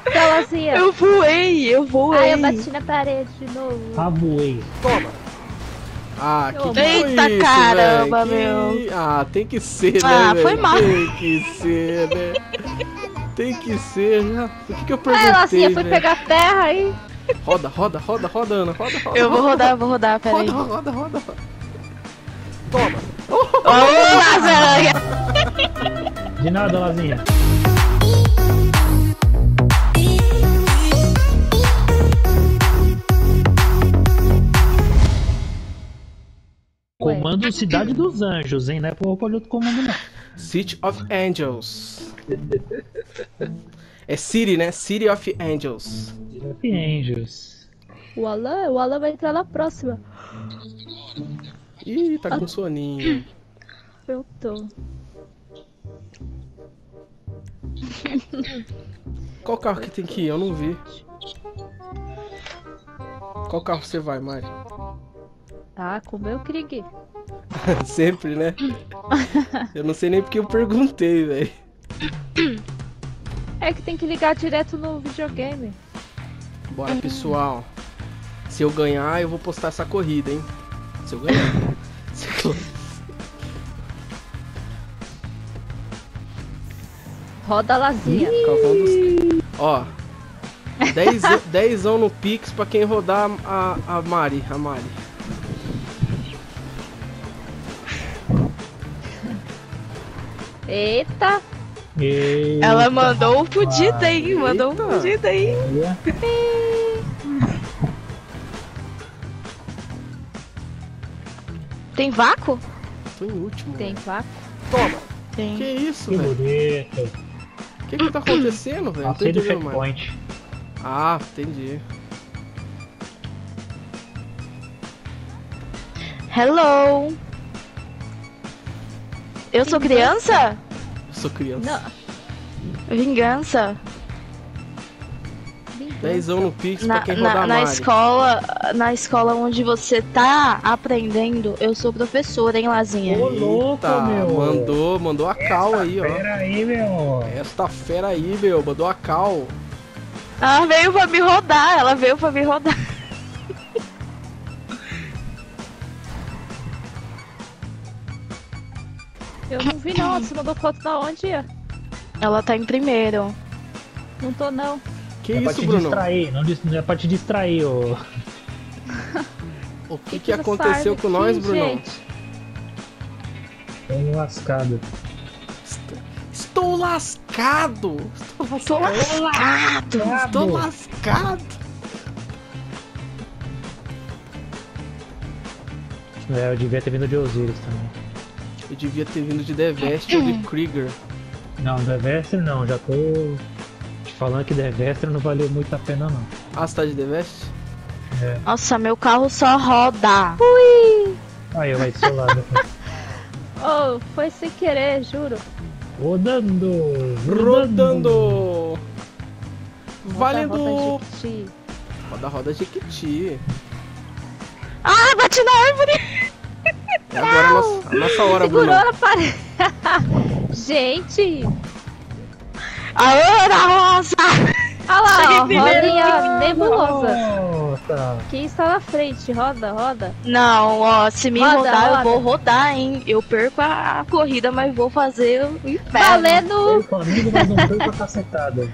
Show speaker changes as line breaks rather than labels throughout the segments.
Galazinha.
Eu voei.
Ai, eu bati na parede de novo.
Voei.
Toma. Ah, que
Eita,
isso,
caramba,
véio?
meu.
Ah, tem que ser, né,
Ah,
velho?
foi mal.
Tem que ser, né? Tem que ser, já. O que eu perguntei,
Ai, Lazinha, foi
velho?
pegar terra aí.
Roda, Ana, roda.
Eu vou rodar, peraí.
Roda. Toma.
Ô, Lasanha.
De nada, Lazinha. Comando Cidade dos Anjos, hein? Não é por outro comando, não.
City of Angels. É City, né? City of Angels.
Angels.
O Alan vai entrar na próxima.
Ih, tá com soninho.
Eu tô.
Qual carro que tem que ir? Eu não vi. Qual carro você vai, Mari?
Tá, com o meu Krieg.
Sempre, né? Eu não sei nem porque eu perguntei, velho.
É que tem que ligar direto no videogame.
Bora, pessoal. Se eu ganhar, eu vou postar essa corrida, hein? Se eu ganhar.
Roda a Lazinha.
Cavão dos... Ó. 10 no Pix pra quem rodar a Mari.
Eita.
Eita,
Ela mandou um fudido
rapaz.
aí, mandou um
Eita.
fudido aí. Tem vácuo?
Tô em último.
Tem vácuo?
Toma.
Tem.
Que isso,
Que
velho?
bonito.
O que tá acontecendo, velho? Não tô
Passei do
entendendo mais.
checkpoint.
Ah, entendi.
Hello. Eu sou criança?
Eu sou criança.
Não.
Vingança.
10 no Pix pra quem rodar a
Na
Mari.
escola onde você tá aprendendo, eu sou professora, hein, Lazinha?
Ô, louco,
Eita,
meu.
mandou a cal aí, ó.
Pera aí, meu.
Esta fera aí, meu, mandou a cal.
Ela veio pra me rodar,
Eu não vi não. Você mandou foto da onde?
Ela tá em primeiro.
Não tô não.
Que
É pra
isso,
te
Bruno?
distrair, não é pra te distrair, ô.
O que aconteceu com nós, Bruno?
Gente?
Tô lascado.
Estou lascado!
Tô lascado.
Estou lascado!
É, eu devia ter vindo de Osiris também.
Eu devia ter vindo de The Vest ou de Krieger.
Não, Devestre não, já tô te falando que Devestre não valeu muito a pena não.
Ah, você tá de The Vest?
Nossa, meu carro só roda.
Aí eu vai do seu lado.
Oh, foi sem querer, juro.
Rodando! Valendo!
Roda, Jequiti.
Roda Jequiti.
Ah, bati na árvore.
É agora a nossa hora, Bruno.
Segurou na parede. Gente.
A Ana Rosa.
Olha lá,
Cheguei
ó,
primeiro.
rodinha nebulosa.
Nossa.
Quem está na frente? Roda.
Não, ó, se me
Roda,
rodar,
roda.
eu vou rodar, hein? Eu perco a corrida, mas vou fazer o inferno.
Valendo.
Eu Flamengo, mas não foi pra cacetada.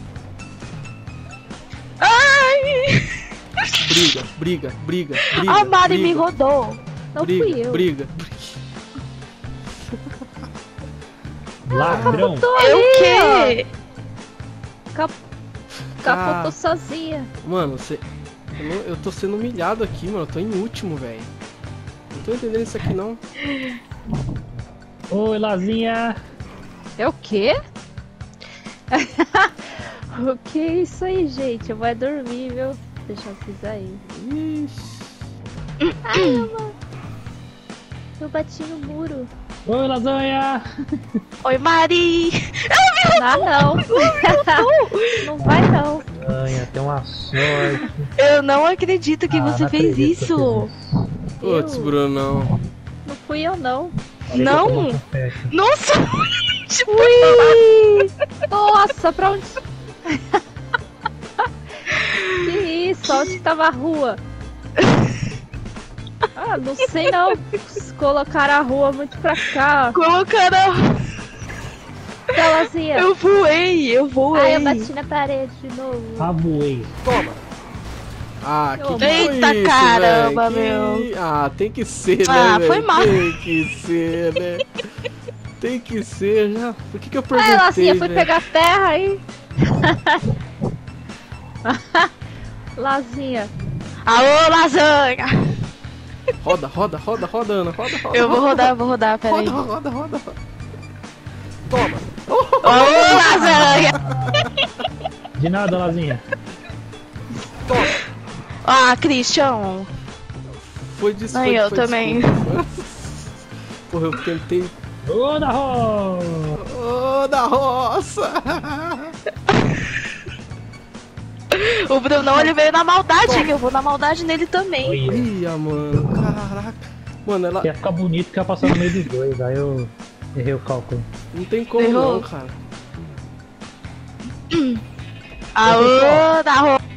Ai!
Briga.
A Mari me
briga,
rodou.
Não fui eu.
briga.
Ladrão.
Tô
Eu
ali,
quê?
ó. Capotou sozinha.
Mano, eu tô sendo humilhado aqui, mano. Eu tô em último, velho. Não tô entendendo isso aqui, não.
Oi, Lazinha.
É o quê? O que é isso aí, gente? Eu vou dormir, viu? Deixa vocês aí.
Ixi.
Eu bati no muro.
Oi, Lasanha.
Oi, Mari.
Ah, não. Não vai, não.
Lasanha, tem uma sorte.
Eu não acredito que
Ah,
você
não
fez
acredito que
isso.
eu
Putz, Brunão.
Não fui eu, não.
Falei
Não.
que eu tomo café.
Nossa! Tipo,
Ui! Nossa, pra onde... só onde tava a rua. Ah, não sei não. Colocaram a rua muito pra cá.
Colocaram.
Lazinha.
Eu voei.
Ai, eu bati na parede de novo.
Rabuei.
Toma. Ah, que
Eita,
foi isso,
caramba,
véi?
meu.
Ah, tem que ser, né,
Ah,
velho?
foi mal.
Tem que ser, né? Tem que ser, já. Por que eu perguntei,
Ai, Lazinha, fui
velho?
pegar terra aí. Lazinha.
Alô, lasanha.
Roda, Ana, roda.
Eu vou rodar, peraí.
Roda. Toma.
Alô, lasanha.
De nada, Lazinha.
Toma.
Ah, Christian.
Foi desculpa.
Ai, eu também.
Porra, eu tentei.
Ô, da roça!
Ô, da roça!
O Brunão, ele veio na maldade, hein? Eu vou na maldade nele também.
Olha,
Ia, mano. Caraca. Mano, ela.
ia ficar bonito que ia passar no meio dos dois. Aí eu errei o cálculo.
Não tem como
Errou.
não, cara.
Alô, da roça.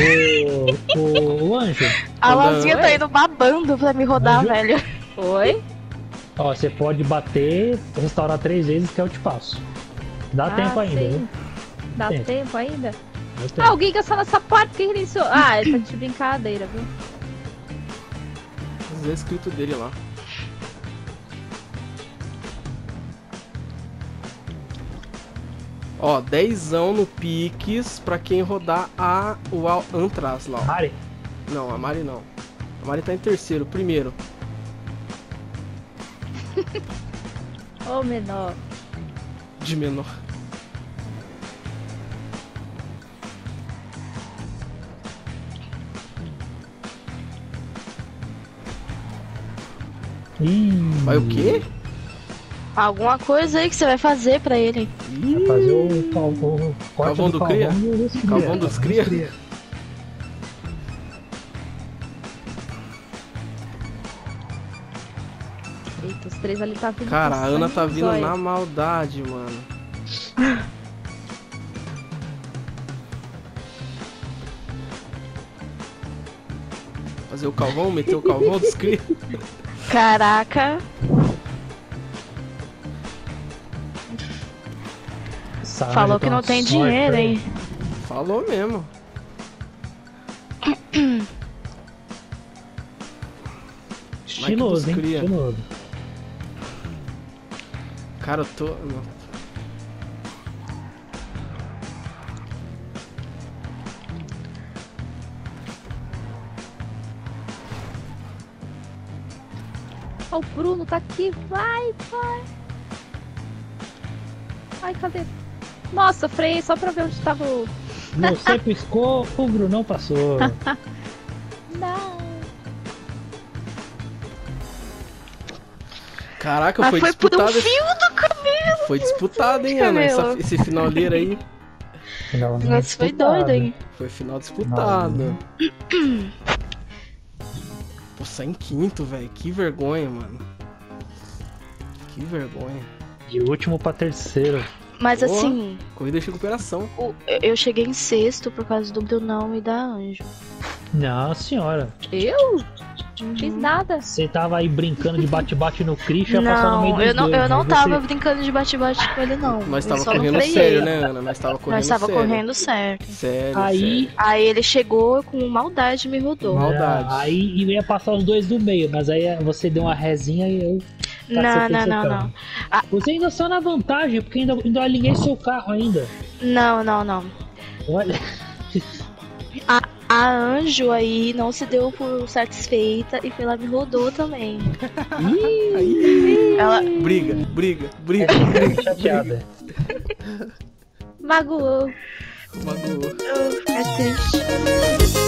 O Anjo,
A
Rodando.
Lazinha tá indo babando pra me rodar,
Anjo?
velho.
Oi?
ó, você pode bater, restaurar 3 vezes que eu te passo. Dá tempo ainda,
sim.
viu?
Dá
Tempo.
tempo ainda?
Dá tempo.
Ah, alguém gastou nessa parte, quem iniciou? Ah, ele tá de brincadeira, viu?
Às vezes escrito dele lá. Ó, 10zão no Pix pra quem rodar o Antraz lá, ó.
Mari,
Não, a Mari não. A Mari tá em terceiro, primeiro.
Ô, menor.
De menor.
ih,
Vai o quê?
Alguma coisa aí que você vai fazer pra ele.
Ih,
fazer o corte
Calvão do Cria? Calvão dos Cria?
Eita, os três ali tá vindo.
Cara,
com
a Ana
sangue
tá
nos
vindo
olhos.
na maldade, mano. Fazer o calvão, meter o calvão dos Cria.
Caraca. Falou que não tem dinheiro, hein?
Falou mesmo.
Estiloso, hein?
Cria.
Estiloso.
Cara, eu tô. não.
Ó, o Bruno tá aqui, vai. Ai, cadê? Nossa, freiei só pra ver onde tava o...
Você piscou, o Brunão passou.
Não.
Caraca,
Ah,
foi
foi por um
disputado.
fio do cabelo.
Foi disputado, hein, Ana?
Camelo.
Esse finaleiro aí.
Não, não
Nossa, foi
disputado.
doido, hein?
Foi final disputado.
Não.
Pô, sai em quinto, velho. Que vergonha, mano. Que vergonha.
De último pra terceiro.
Mas
Boa.
assim,
Corrida de recuperação.
eu cheguei em sexto por causa do Brunão e da Anjo.
Não, senhora.
Eu? Não fiz nada.
Você tava aí brincando de bate-bate no Christian, ia passar no meio
Não,
dos
eu não,
dois,
eu não
mas
tava
você-
brincando de bate-bate com ele, não.
Nós
Eu
tava
só não
correndo
freiei.
sério, né, Ana? Nós tava correndo
Nós tava
sério.
correndo certo.
Sério,
Aí,
sério.
Aí ele chegou com maldade e me rodou.
Maldade.
aí ia passar os dois do meio, mas aí você deu uma rezinha e eu...
Não,
cacetei
não,
seu
não,
carro.
não.
Você ainda só na vantagem, porque ainda alinhei seu carro ainda.
Não, não, não.
Olha,
A Anjo aí não se deu por satisfeita e foi lá me rodou também.
Aí.
Ela,
Briga.
chateada.
Magoou.
Magoou.
é triste.